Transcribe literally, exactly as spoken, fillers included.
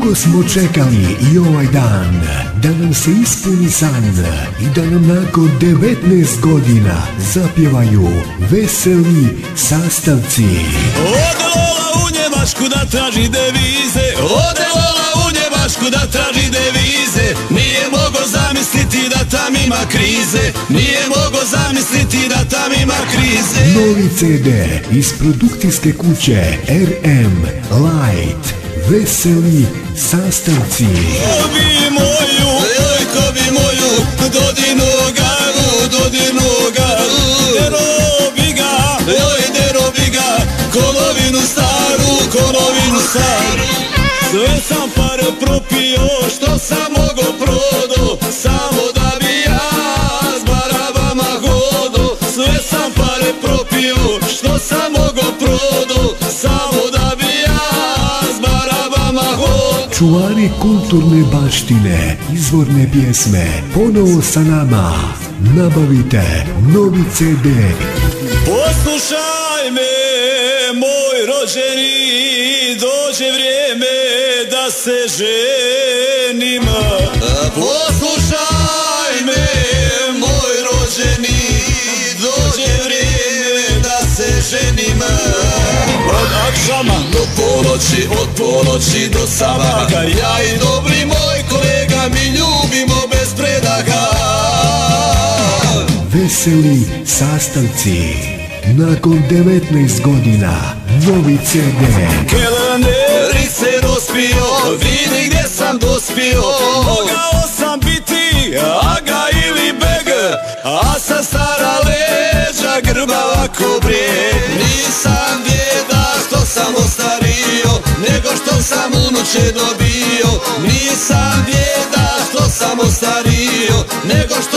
Dugo smo čekali i ovaj dan da nam se ispuni san i da nam nakon devetnaest godina zapjevaju veseli sastavci. Ode Lola u Njemačku da traži devize, ode Lola u Njemačku da traži devize. Nije mogo zamisliti da tam ima krize, nije mogo zamisliti da tam ima krize. Novi ce de iz produkcijske kuće er em Light, veseli sastavci. Ko bi moju, oj ko bi moju, dodinu garu, dodinu garu. Dero bi ga, oj dero bi ga, kolovinu staru, kolovinu staru. Sve sam pare propio, što sam mogo prodo, samo da bi ja s barabama hodo. Sve sam pare propio, što sam mogo prodo, samo da bi ja s barabama hodo. Čuvari kulturne baštine, izvorne pjesme, ponovo sa nama. Nabavite novi ce de. Poslušaj me, moj rođeni, dođe vrijeme da se ženim. Poslušaj me, moj rođeni, dođe vrijeme da se ženim. Od akšama do ponoći, od ponoći do sabaha, ja i dobri moj kolega mi ljubimo bez predaha. Veseli sastavci. Nakon devetnaest godina, novi ce de. Kelner se dospio, vidi gdje sam dospio. Mogao sam biti aga ili beg, a sa stara leđa grbava ko brijeg. Nisam djeda što sam ostario, nego što sam unuče dobio. Nisam djeda što sam ostario, nego što